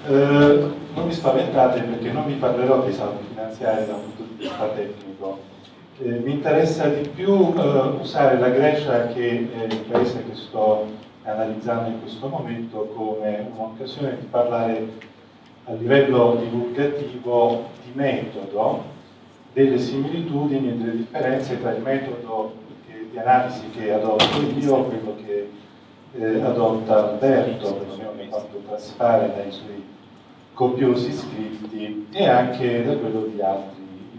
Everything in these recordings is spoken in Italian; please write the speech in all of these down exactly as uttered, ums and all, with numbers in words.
Eh, non vi spaventate perché non vi parlerò dei saldi finanziari da un punto di vista tecnico. Eh, mi interessa di più eh, usare la Grecia, che è il paese che sto analizzando in questo momento, come un'occasione di parlare a livello divulgativo di metodo, delle similitudini e delle differenze tra il metodo che, di analisi che adotto io e quello che eh, adotta Alberto, perlomeno per quanto traspare dai suoi copiosi scritti, e anche da quello di altri,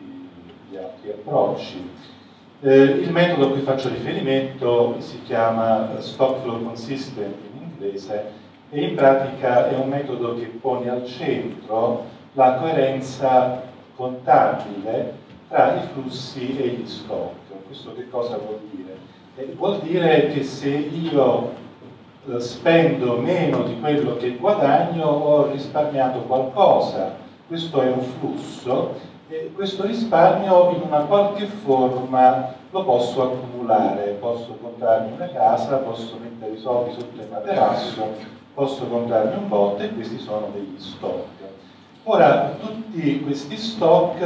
di altri approcci. Eh, il metodo a cui faccio riferimento si chiama Stock Flow Consistent in inglese, e in pratica è un metodo che pone al centro la coerenza contabile tra i flussi e gli stock. Questo che cosa vuol dire? Eh, vuol dire che se io eh, spendo meno di quello che guadagno, ho risparmiato qualcosa. Questo è un flusso e questo risparmio in una qualche forma lo posso accumulare. Posso comprarmi una casa, posso mettere i soldi sotto il materasso, posso comprarmi un botto, e questi sono degli stock. Ora, tutti questi stock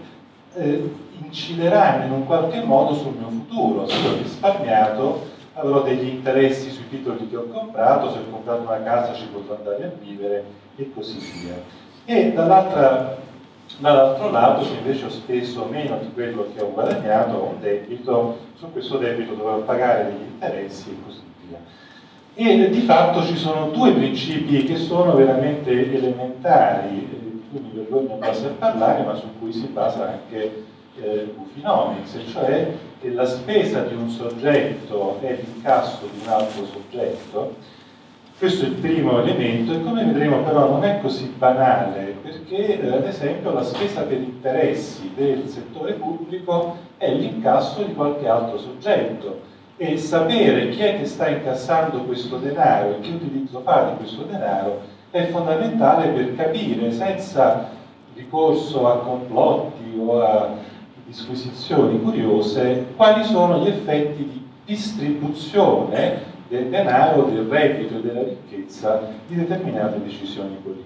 eh, incideranno in un qualche modo sul mio futuro. Se ho risparmiato, avrò degli interessi sui titoli che ho comprato, se ho comprato una casa ci potrò andare a vivere, e così via. E dall'altro lato, se invece ho speso meno di quello che ho guadagnato, ho un debito, su questo debito dovrò pagare degli interessi, e così via. E di fatto ci sono due principi che sono veramente elementari, di cui mi vergogno quasi a parlare, ma su cui si basa anche eh, Bufinomics, cioè che la spesa di un soggetto è l'incasso di un altro soggetto. Questo è il primo elemento, e come vedremo però non è così banale, perché eh, ad esempio la spesa per interessi del settore pubblico è l'incasso di qualche altro soggetto, e sapere chi è che sta incassando questo denaro e che utilizzo fa di questo denaro è fondamentale per capire, senza ricorso a complotti o a disquisizioni curiose, quali sono gli effetti di distribuzione del denaro, del reddito e della ricchezza di determinate decisioni politiche.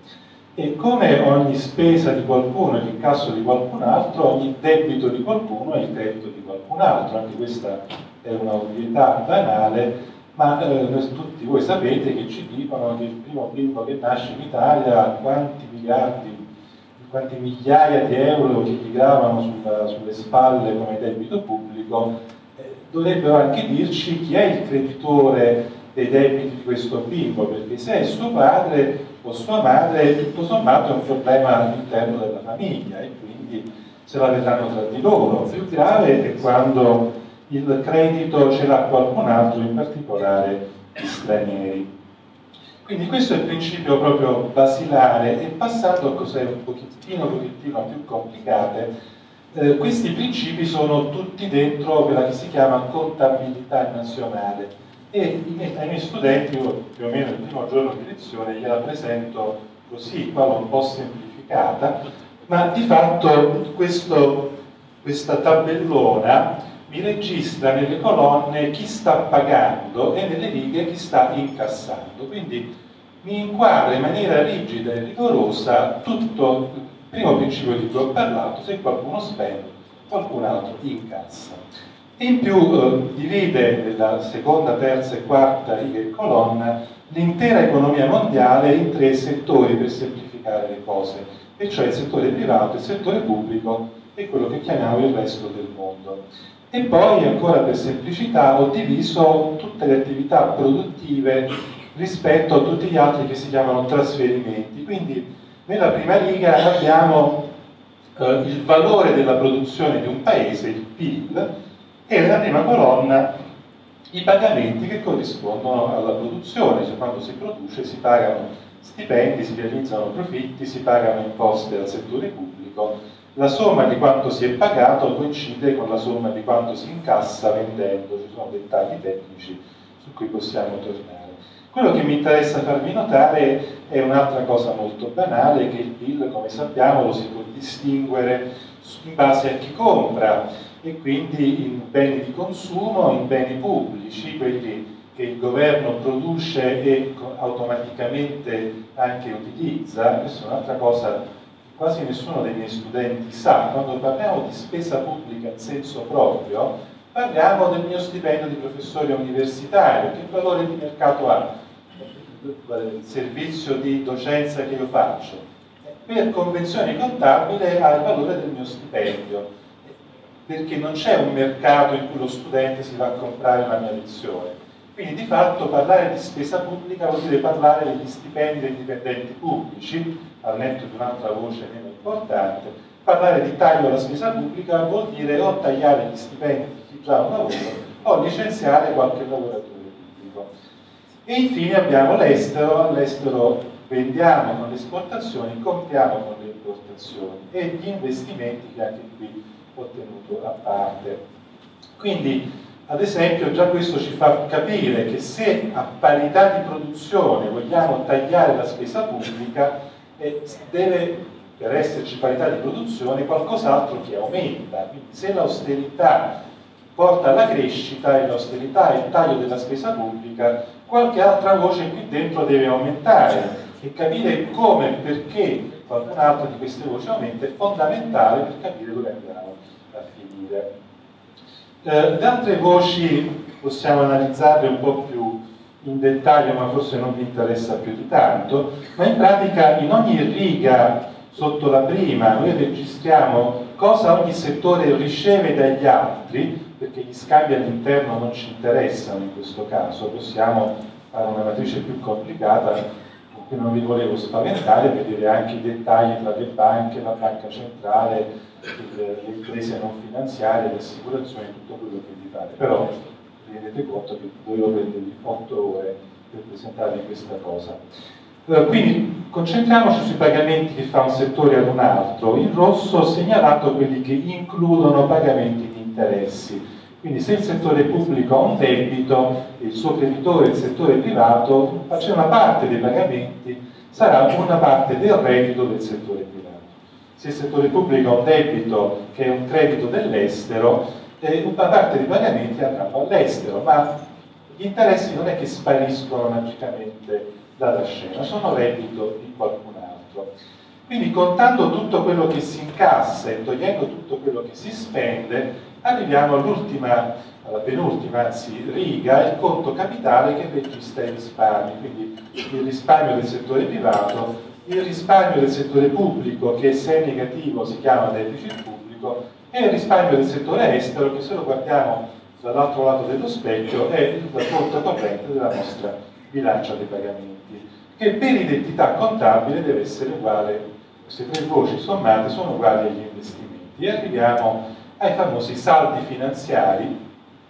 E come ogni spesa di qualcuno è l'incasso di qualcun altro, ogni debito di qualcuno è il credito di qualcun altro. Anche questa è una ovvietà banale, ma eh, tutti voi sapete che ci dicono che il primo bimbo che nasce in Italia, quanti miliardi, quante migliaia di euro che gli gravano sulla, sulle spalle come debito pubblico, eh, dovrebbero anche dirci chi è il creditore dei debiti di questo bimbo, perché se è suo padre o sua madre, tutto sommato è un problema all'interno della famiglia, e quindi se la vedranno tra di loro. Più grave è quando il credito ce l'ha qualcun altro, in particolare gli stranieri. Quindi questo è il principio proprio basilare, e passando a cose un pochettino, un pochettino più complicate, eh, questi principi sono tutti dentro quella che si chiama contabilità nazionale, e i miei, ai miei studenti, io più o meno il primo giorno di lezione gliela presento così, qua un po' semplificata, ma di fatto questo, questa tabellona mi registra nelle colonne chi sta pagando e nelle righe chi sta incassando. Quindi mi inquadra in maniera rigida e rigorosa tutto il primo principio di cui ho parlato: se qualcuno spende, qualcun altro incassa. E in più eh, divide nella seconda, terza e quarta riga e colonna l'intera economia mondiale in tre settori, per semplificare le cose, e cioè il settore privato, il settore pubblico e quello che chiamiamo il resto del mondo. E poi, ancora per semplicità, ho diviso tutte le attività produttive rispetto a tutti gli altri che si chiamano trasferimenti. Quindi nella prima riga abbiamo eh, il valore della produzione di un paese, il P I L, e nella prima colonna i pagamenti che corrispondono alla produzione, cioè quando si produce si pagano stipendi, si realizzano profitti, si pagano imposte al settore pubblico. La somma di quanto si è pagato coincide con la somma di quanto si incassa vendendo. Ci sono dettagli tecnici su cui possiamo tornare. Quello che mi interessa farvi notare è un'altra cosa molto banale, che il P I L, come sappiamo, lo si può distinguere in base a chi compra, e quindi in beni di consumo, in beni pubblici, quelli che il governo produce e automaticamente anche utilizza. Questa è un'altra cosa che quasi nessuno dei miei studenti sa. Quando parliamo di spesa pubblica in senso proprio, parliamo del mio stipendio di professore universitario, che valore di mercato ha, il servizio di docenza che io faccio. Per convenzione contabile ha il valore del mio stipendio, perché non c'è un mercato in cui lo studente si va a comprare la mia lezione. Quindi di fatto parlare di spesa pubblica vuol dire parlare degli stipendi dei dipendenti pubblici, al netto di un'altra voce meno importante. Parlare di taglio alla spesa pubblica vuol dire o tagliare gli stipendi di chi già ha un lavoro o licenziare qualche lavoratore pubblico. E infine abbiamo l'estero. All'estero vendiamo con le esportazioni, compriamo con le importazioni e gli investimenti che anche qui ho tenuto a parte. Quindi, ad esempio, già questo ci fa capire che se a parità di produzione vogliamo tagliare la spesa pubblica, eh, deve, per esserci parità di produzione, qualcos'altro che aumenta. Quindi se l'austerità porta alla crescita e l'austerità è il taglio della spesa pubblica, qualche altra voce qui dentro deve aumentare, e capire come e perché qualcun'altra di queste voci aumenta è fondamentale per capire dove andiamo a finire. Eh, le altre voci possiamo analizzarle un po' più in dettaglio, ma forse non vi interessa più di tanto, ma in pratica in ogni riga sotto la prima noi registriamo cosa ogni settore riceve dagli altri, perché gli scambi all'interno non ci interessano in questo caso. Possiamo fare una matrice più complicata, con cui non vi volevo spaventare, vedere anche i dettagli tra le banche, la banca centrale, le imprese non finanziarie, le assicurazioni, tutto quello che vi pare. Però vi rendete conto che dovevo prendervi otto ore per presentarvi questa cosa. Quindi concentriamoci sui pagamenti che fa un settore ad un altro. In rosso ho segnalato quelli che includono pagamenti di interessi. Quindi se il settore pubblico ha un debito e il suo creditore, il settore privato, c'è una parte dei pagamenti, sarà una parte del reddito del settore privato. Se il settore pubblico ha un debito che è un credito dell'estero, eh, una parte dei pagamenti andranno all'estero, ma gli interessi non è che spariscono magicamente dalla scena, sono reddito di qualcun altro. Quindi contando tutto quello che si incassa e togliendo tutto quello che si spende, arriviamo all'ultima, alla penultima, anzi, riga, il conto capitale che registra i risparmi, quindi il risparmio del settore privato, il risparmio del settore pubblico, che se è negativo si chiama deficit pubblico, e il risparmio del settore estero, che se lo guardiamo dall'altro lato dello specchio è il conto corrente della nostra bilancia dei pagamenti, che per identità contabile deve essere uguale, queste tre voci sommate sono uguali agli investimenti, e arriviamo ai famosi saldi finanziari,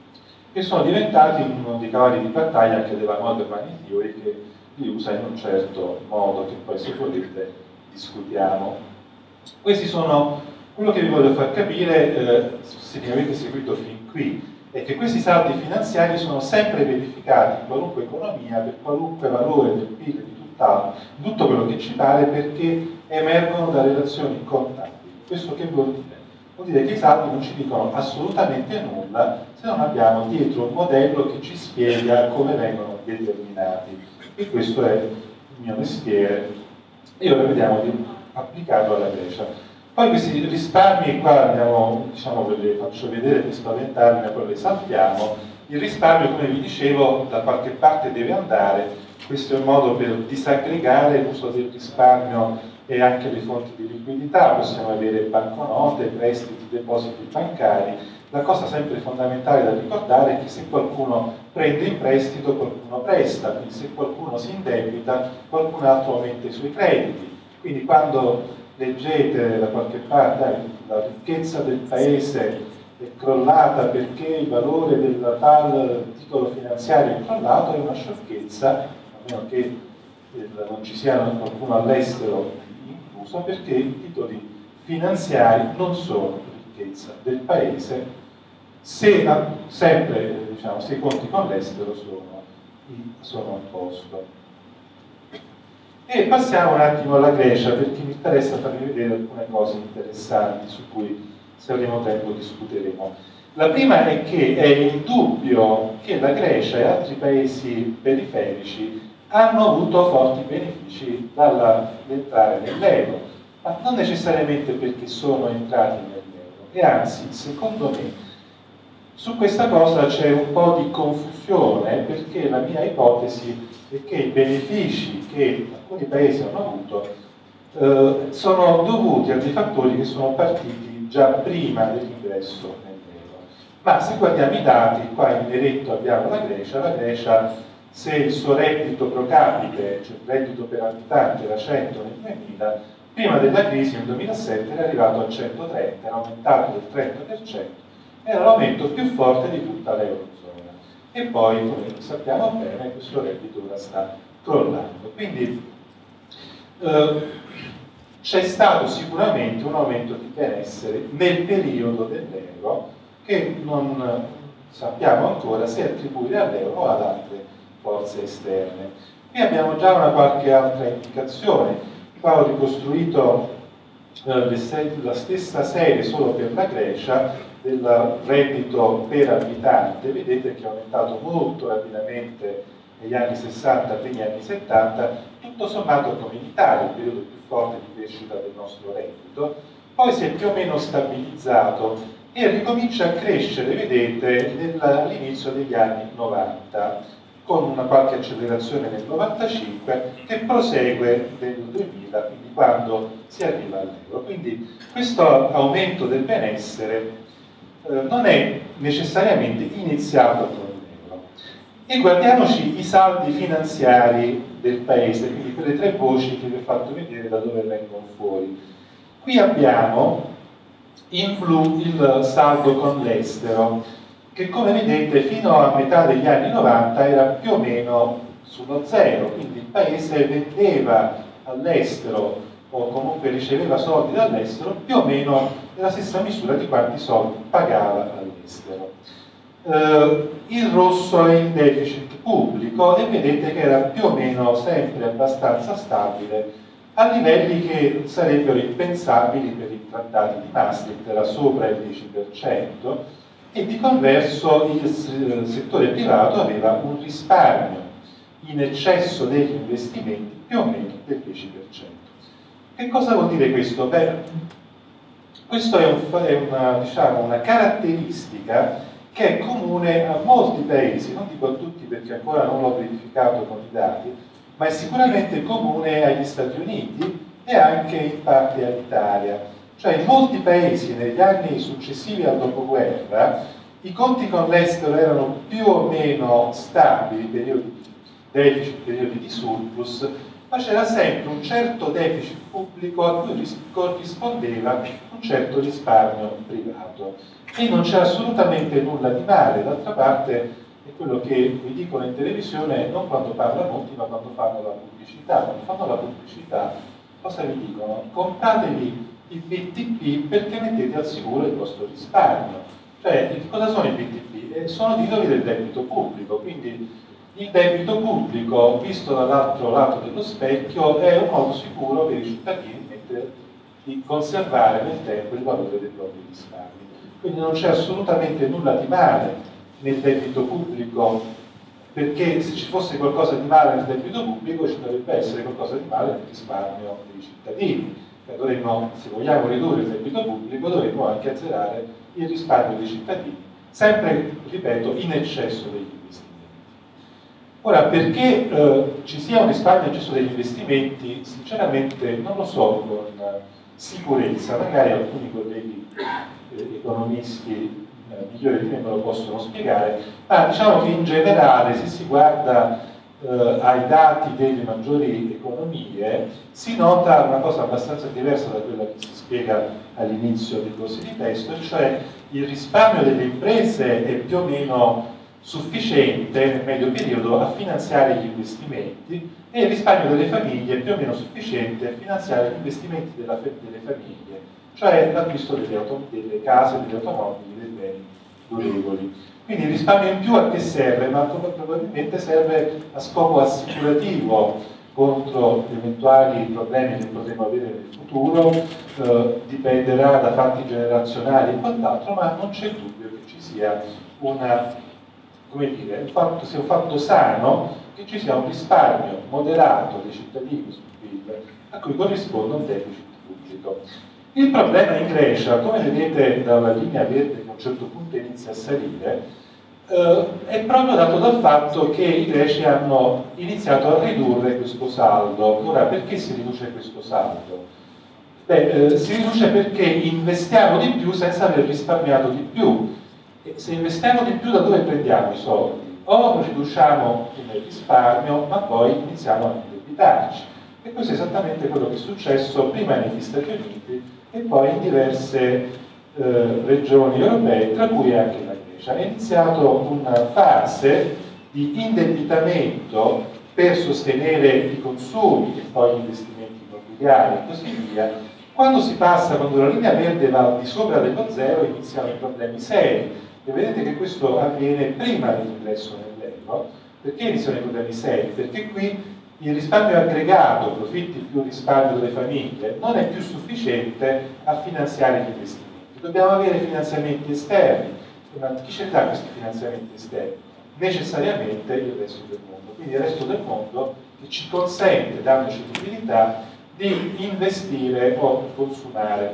che sono diventati uno dei cavalli di battaglia anche della Modern Money Theory, che li usa in un certo modo, che poi se volete discutiamo. Questi sono quello che vi voglio far capire, eh, se mi avete seguito fin qui, è che questi saldi finanziari sono sempre verificati in qualunque economia, per qualunque valore del P I L, di, tutta, di tutto quello che ci pare, perché emergono da relazioni contabili. Questo che vuol dire? Vuol dire che i saldi non ci dicono assolutamente nulla se non abbiamo dietro un modello che ci spiega come vengono determinati. E questo è il mio mestiere. E ora vediamo di applicarlo alla Grecia. Poi questi risparmi qua andiamo, diciamo, ve li faccio vedere per spaventarmi, ma poi le saltiamo. Il risparmio, come vi dicevo, da qualche parte deve andare. Questo è un modo per disaggregare l'uso del risparmio e anche le fonti di liquidità. Possiamo avere banconote, prestiti, depositi bancari. La cosa sempre fondamentale da ricordare è che se qualcuno prende in prestito, qualcuno presta. Quindi se qualcuno si indebita, qualcun altro aumenta i suoi crediti. Quindi quando leggete da qualche parte la ricchezza del paese è crollata perché il valore del tal titolo finanziario è crollato, è una sciocchezza, a meno che eh, non ci sia qualcuno all'estero incluso, perché i titoli finanziari non sono ricchezza del paese, se sempre diciamo, se i conti con l'estero sono, sono a posto. E passiamo un attimo alla Grecia, perché mi interessa farvi vedere alcune cose interessanti su cui, se avremo tempo, discuteremo. La prima è che è indubbio che la Grecia e altri paesi periferici hanno avuto forti benefici dall'entrare nell'euro, ma non necessariamente perché sono entrati nell'euro, e anzi, secondo me, su questa cosa c'è un po' di confusione, perché la mia ipotesi è che i benefici che alcuni paesi hanno avuto eh, sono dovuti a dei fattori che sono partiti già prima dell'ingresso nell'euro. Ma se guardiamo i dati, qua in eretto abbiamo la Grecia, la Grecia, se il suo reddito pro capite, cioè il reddito per abitante, era cento nel duemila, prima della crisi nel duemilasette era arrivato a centotrenta, era aumentato del trenta per cento, era l'aumento più forte di tutta l'Eurozona. E poi, come sappiamo bene, questo reddito ora sta crollando. Quindi eh, c'è stato sicuramente un aumento di benessere nel periodo dell'euro che non sappiamo ancora se attribuire all'euro o ad altre forze esterne. Qui abbiamo già una qualche altra indicazione. Qua ho ricostruito eh, la stessa serie solo per la Grecia del reddito per abitante. Vedete che è aumentato molto rapidamente negli anni sessanta, primi anni settanta, tutto sommato come in Italia, il periodo più forte di crescita del nostro reddito, poi si è più o meno stabilizzato e ricomincia a crescere, vedete, all'inizio degli anni novanta, con una qualche accelerazione nel novantacinque che prosegue nel duemila, quindi quando si arriva all'euro. Quindi questo aumento del benessere eh, non è necessariamente iniziato con l'euro. E guardiamoci i saldi finanziari del paese, quindi quelle tre voci che vi ho fatto vedere da dove vengono fuori. Qui abbiamo in blu il saldo con l'estero, che come vedete fino a metà degli anni novanta era più o meno sullo zero, quindi il paese vendeva all'estero o comunque riceveva soldi dall'estero più o meno nella stessa misura di quanti soldi pagava all'estero. Eh, il rosso è il deficit pubblico e vedete che era più o meno sempre abbastanza stabile a livelli che sarebbero impensabili per i trattati di Maastricht, era sopra il dieci per cento, e di converso il settore privato aveva un risparmio in eccesso degli investimenti più o meno del dieci per cento. Che cosa vuol dire questo? Beh, questo è, un, è una, diciamo, una caratteristica che è comune a molti paesi, non dico a tutti perché ancora non l'ho verificato con i dati, ma è sicuramente comune agli Stati Uniti e anche in parte all'Italia. Cioè in molti paesi negli anni successivi al dopoguerra i conti con l'estero erano più o meno stabili, periodi di deficit, periodi di surplus, ma c'era sempre un certo deficit pubblico a cui corrispondeva un certo risparmio privato. E non c'è assolutamente nulla di male, d'altra parte è quello che vi dicono in televisione non quando parla molti, ma quando fanno la pubblicità. Quando fanno la pubblicità, cosa vi dicono? Compratevi i B T P perché mettete al sicuro il vostro risparmio. Cioè, cosa sono i B T P? Eh, sono titoli del debito pubblico, quindi il debito pubblico, visto dall'altro lato dello specchio, è un modo sicuro per i cittadini di conservare nel tempo il valore dei propri risparmi. Quindi non c'è assolutamente nulla di male nel debito pubblico, perché se ci fosse qualcosa di male nel debito pubblico ci dovrebbe essere qualcosa di male nel risparmio dei cittadini. Cioè, dovremmo, se vogliamo ridurre il debito pubblico, dovremmo anche azzerare il risparmio dei cittadini, sempre, ripeto, in eccesso degli investimenti. Ora, perché eh, ci sia un risparmio in eccesso degli investimenti, sinceramente non lo so con eh, sicurezza, magari alcuni colleghi eh, economisti eh, migliori di me me lo possono spiegare, ma diciamo che in generale, se si guarda eh, ai dati delle maggiori economie, si nota una cosa abbastanza diversa da quella che si spiega all'inizio dei corsi di testo, cioè il risparmio delle imprese è più o meno sufficiente nel medio periodo a finanziare gli investimenti e il risparmio delle famiglie è più o meno sufficiente a finanziare gli investimenti della, delle famiglie, cioè l'acquisto delle, delle case, delle automobili, dei beni durevoli. Quindi il risparmio in più a che serve? Ma probabilmente serve a scopo assicurativo, contro eventuali problemi che potremo avere nel futuro, eh, dipenderà da fatti generazionali e quant'altro, ma non c'è dubbio che ci sia una, come dire, un fatto, sia un fatto sano, che ci sia un risparmio moderato dei cittadini sul P I L a cui corrisponde un deficit pubblico. Il problema in Grecia, come vedete dalla linea verde che a un certo punto inizia a salire, Uh, è proprio dato dal fatto che i greci hanno iniziato a ridurre questo saldo. Ora, perché si riduce questo saldo? Beh, eh, si riduce perché investiamo di più senza aver risparmiato di più. E se investiamo di più, da dove prendiamo i soldi? O riduciamo il risparmio, ma poi iniziamo a indebitarci. E questo è esattamente quello che è successo prima negli Stati Uniti e poi in diverse eh, regioni europee, tra cui anche la Grecia. È iniziato una fase di indebitamento per sostenere i consumi e poi gli investimenti immobiliari e così via. Quando si passa, quando la linea verde va al di sopra dello zero, iniziano i problemi seri. E vedete che questo avviene prima dell'ingresso nell'euro. Perché iniziano i problemi seri? Perché qui il risparmio aggregato, profitti più risparmio delle famiglie, non è più sufficiente a finanziare gli investimenti. Dobbiamo avere finanziamenti esterni. Ma chi ce li dà questi finanziamenti esterni? Necessariamente il resto del mondo. Quindi il resto del mondo che ci consente, dandoci liquidità, di investire o consumare.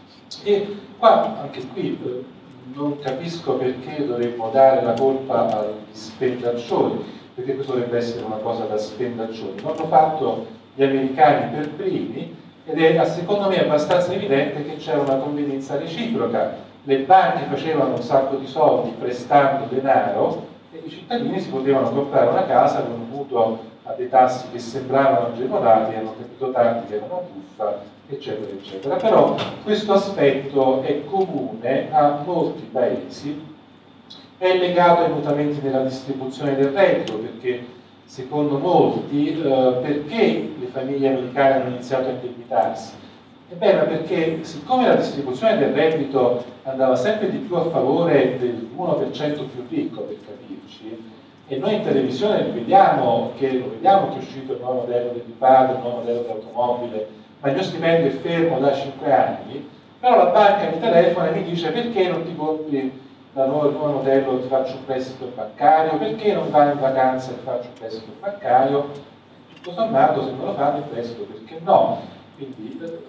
E qua, anche qui, eh, non capisco perché dovremmo dare la colpa agli spendaccioni, perché questo dovrebbe essere una cosa da spendaccioni. L'hanno fatto gli americani per primi ed è, secondo me, abbastanza evidente che c'era una convenienza reciproca. Le banche facevano un sacco di soldi prestando denaro e i cittadini si potevano comprare una casa con un mutuo a dei tassi che sembravano agevolati, hanno capito tanti che era una buffa, eccetera, eccetera. Però questo aspetto è comune a molti paesi, è legato ai mutamenti nella distribuzione del reddito, perché secondo molti, eh, perché le famiglie americane hanno iniziato a indebitarsi? Ebbene, perché siccome la distribuzione del reddito andava sempre di più a favore dell'uno per cento più ricco, per capirci, e noi in televisione vediamo che, lo vediamo che è uscito il nuovo modello del iPad, il nuovo modello dell'automobile, ma il mio stipendio è fermo da cinque anni, però la banca mi telefona e mi dice: perché non ti compri la nuova, il nuovo modello, ti faccio un prestito bancario, perché non vai in vacanza e ti faccio un prestito bancario? Tutto sommato, se me lo fanno il prestito, perché no? Quindi,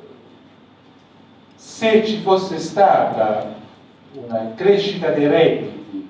se ci fosse stata una crescita dei redditi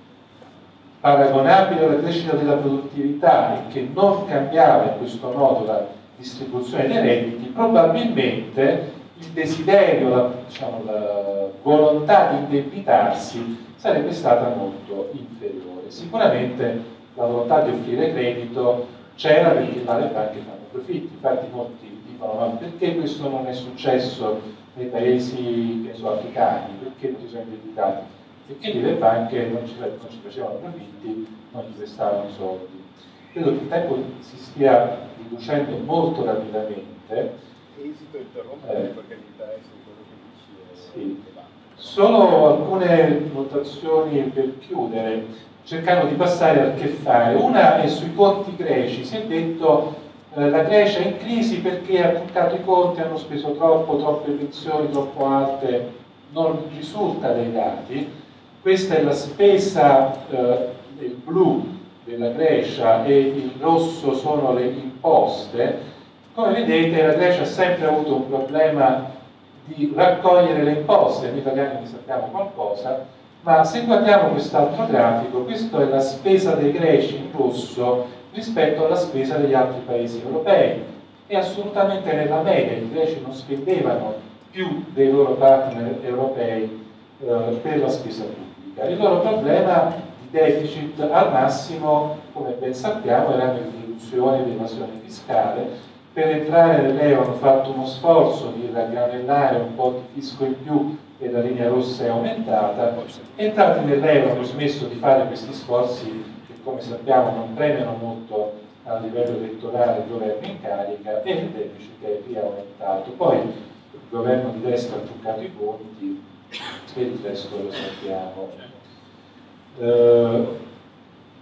paragonabile alla crescita della produttività e che non cambiava in questo modo la distribuzione dei redditi, probabilmente il desiderio, la, diciamo, la volontà di indebitarsi sarebbe stata molto inferiore. Sicuramente la volontà di offrire credito c'era, perché là le banche fanno profitti. Infatti molti dicono: ma perché questo non è successo nei paesi, che so, africani? Perché non si sono indebitati? Perché lì le banche non ci, non ci facevano profitti, non gli prestavano i soldi. Credo che il tempo si stia riducendo molto rapidamente. Esito interrompere eh, perché gli interessi di quello che dici. Sì. Solo alcune notazioni per chiudere, cercando di passare al che fare. Una è sui conti greci. Si è detto eh, la Grecia è in crisi perché ha toccato i conti, hanno speso troppo, troppe pensioni troppo alte, non risulta dai dati. Questa è la spesa eh, del blu della Grecia e il rosso sono le imposte. Come vedete, la Grecia ha sempre avuto un problema di raccogliere le imposte. Noi italiani ne sappiamo qualcosa, ma se guardiamo quest'altro grafico, questa è la spesa dei greci in rosso rispetto alla spesa degli altri paesi europei. È assolutamente nella media. I greci non spendevano più dei loro partner europei eh, per la spesa pubblica. Il loro problema di deficit al massimo, come ben sappiamo, era la riduzione dell'evasione fiscale. Per entrare nell'euro hanno fatto uno sforzo di raggranellare un po' di fisco in più e la linea rossa è aumentata. Entrati nell'euro hanno smesso di fare questi sforzi che, come sappiamo, non premiano molto a livello elettorale il governo in carica, e il deficit è riaumentato. Poi il governo di destra ha toccato i conti e il resto lo sappiamo. Eh,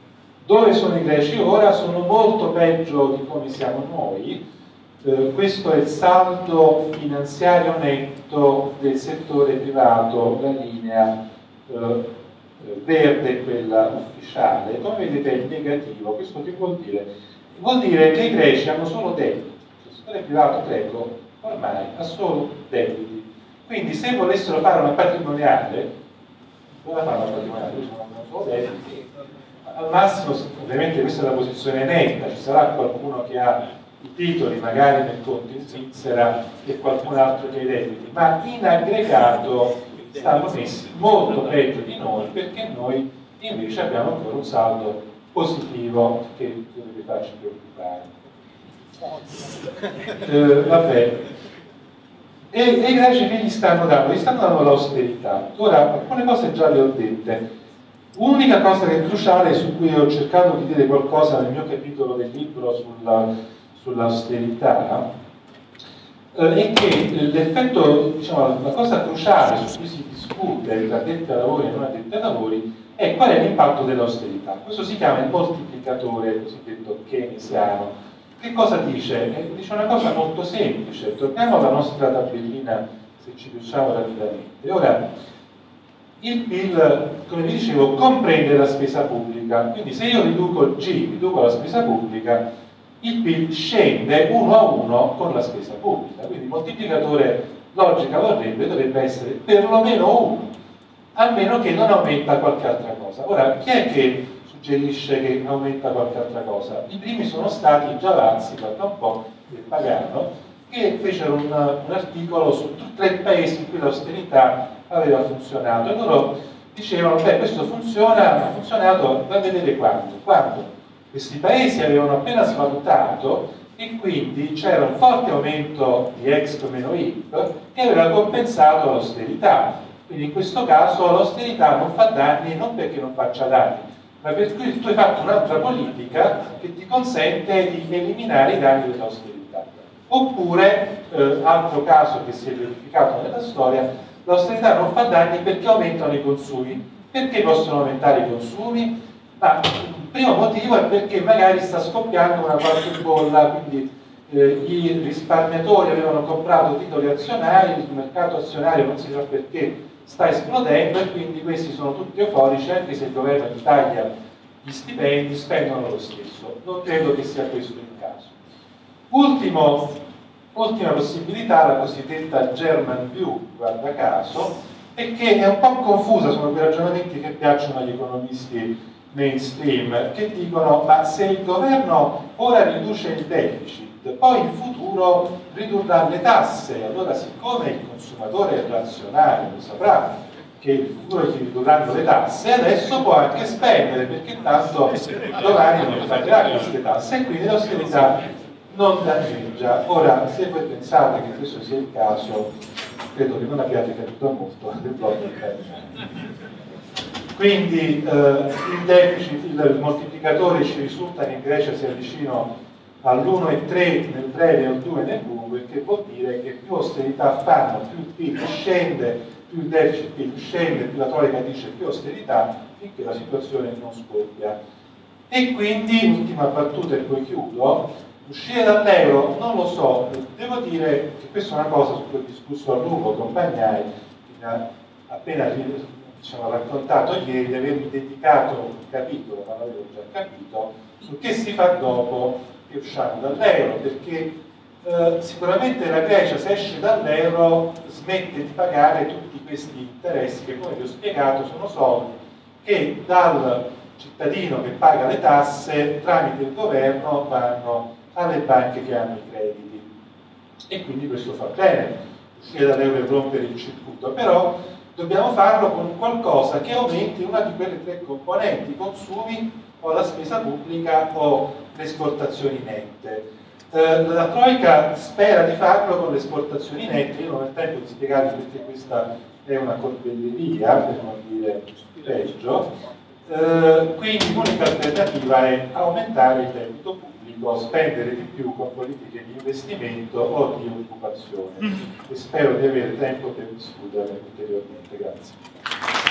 Dove sono i greci ora? Sono molto peggio di come siamo noi. Eh, questo è il saldo finanziario netto del settore privato, la linea eh, verde è quella ufficiale. Come vedete è negativo. Questo che vuol dire? Vuol dire che i greci hanno solo debiti. Il settore privato greco ormai ha solo debiti. Quindi se volessero fare una patrimoniale, cosa fanno una patrimoniale? Hanno solo debiti. Al massimo, ovviamente questa è la posizione netta, ci sarà qualcuno che ha i titoli magari nel conto in Svizzera e qualcun altro che ha i debiti, ma in aggregato stanno messi molto peggio di noi, perché noi invece abbiamo ancora un saldo positivo che dovrebbe farci preoccupare. Eh, vabbè. E, e i greci che gli stanno dando? Gli stanno dando l'austerità. Ora, alcune cose già le ho dette. Unica cosa che è cruciale, su cui ho cercato di dire qualcosa nel mio capitolo del libro sulla, sull'austerità, eh, è che l'effetto, diciamo, la cosa cruciale su cui si discute tra addetti ai lavori e non addetti ai lavori è qual è l'impatto dell'austerità. Questo si chiama il moltiplicatore cosiddetto keynesiano. Che cosa dice? Eh, dice una cosa molto semplice. Torniamo alla nostra tabellina, se ci riusciamo rapidamente. Ora, il P I L, come vi dicevo, comprende la spesa pubblica, quindi se io riduco G, riduco la spesa pubblica, il P I L scende uno a uno con la spesa pubblica, quindi il moltiplicatore, logica vorrebbe, dovrebbe essere perlomeno uno, a meno che non aumenta qualche altra cosa. Ora, chi è che suggerisce che aumenta qualche altra cosa? I primi sono stati i Giavazzi, guarda un po', del Pagano, che fecero un, un articolo su tutti i paesi in cui l'austerità aveva funzionato, e loro dicevano, beh, questo funziona, ha funzionato, va a vedere quando, quando questi paesi avevano appena svalutato e quindi c'era un forte aumento di Expo meno I P che aveva compensato l'austerità. Quindi in questo caso l'austerità non fa danni non perché non faccia danni, ma perché tu hai fatto un'altra politica che ti consente di eliminare i danni dell'austerità. Oppure, eh, altro caso che si è verificato nella storia, l'austerità non fa danni perché aumentano i consumi. Perché possono aumentare i consumi? Ma il primo motivo è perché magari sta scoppiando una qualche bolla, quindi eh, i risparmiatori avevano comprato titoli azionari, il mercato azionario non si sa perché sta esplodendo e quindi questi sono tutti euforici, anche se il governo gli taglia gli stipendi, spendono lo stesso. Non credo che sia questo il caso. Ultimo Ultima possibilità, la cosiddetta German View, guarda caso, e che è un po' confusa, sono quei ragionamenti che piacciono agli economisti mainstream, che dicono, ma se il governo ora riduce il deficit, poi in futuro ridurrà le tasse, allora siccome il consumatore è razionale, lo saprà che in futuro si ridurranno le tasse, adesso può anche spendere, perché tanto domani non pagherà queste tasse, e quindi l'austerità non danneggia. Ora, se voi pensate che questo sia il caso, credo che non abbiate capito molto del blocco italiano. Quindi eh, il deficit, il moltiplicatore ci risulta che in Grecia sia vicino all'uno virgola tre nel breve e al due nel lungo, il che vuol dire che più austerità fanno, più il P I L scende, più il deficit P I L scende, più la troica dice più austerità, finché la situazione non scoppia. E quindi, ultima battuta e poi chiudo, uscire dall'euro non lo so, devo dire che questa è una cosa su cui ho discusso a lungo con Bagnai, che mi ha appena diciamo, raccontato ieri di avermi dedicato un capitolo, ma l'avevo già capito, su che si fa dopo che usciamo dall'euro, perché eh, sicuramente la Grecia, se esce dall'euro, smette di pagare tutti questi interessi che, come vi ho spiegato, sono soldi che dal cittadino che paga le tasse tramite il governo vanno alle banche che hanno i crediti, e quindi questo fa bene, uscire dall'euro e rompere il circuito, però dobbiamo farlo con qualcosa che aumenti una di quelle tre componenti, i consumi o la spesa pubblica o le esportazioni nette. Eh, la Troica spera di farlo con le esportazioni nette, io non ho il tempo di spiegarvi perché questa è una corbelleria, per non dire peggio, eh, quindi l'unica alternativa è aumentare il debito pubblico, spendere di più con politiche di investimento o di occupazione, e spero di avere tempo per discutere ulteriormente. Grazie.